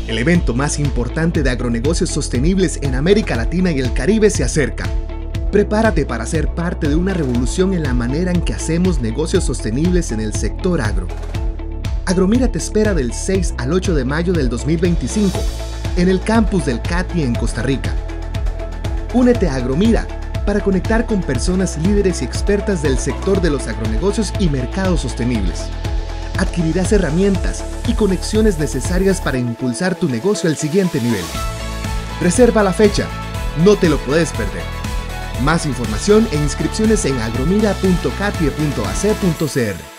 El evento más importante de agronegocios sostenibles en América Latina y el Caribe se acerca. Prepárate para ser parte de una revolución en la manera en que hacemos negocios sostenibles en el sector agro. Agromira te espera del 6 al 8 de mayo del 2025 en el campus del CATI en Costa Rica. Únete a Agromira para conectar con personas líderes y expertas del sector de los agronegocios y mercados sostenibles. Adquirirás herramientas y conexiones necesarias para impulsar tu negocio al siguiente nivel. Reserva la fecha, no te lo puedes perder. Más información e inscripciones en agromira.catie.ac.cr.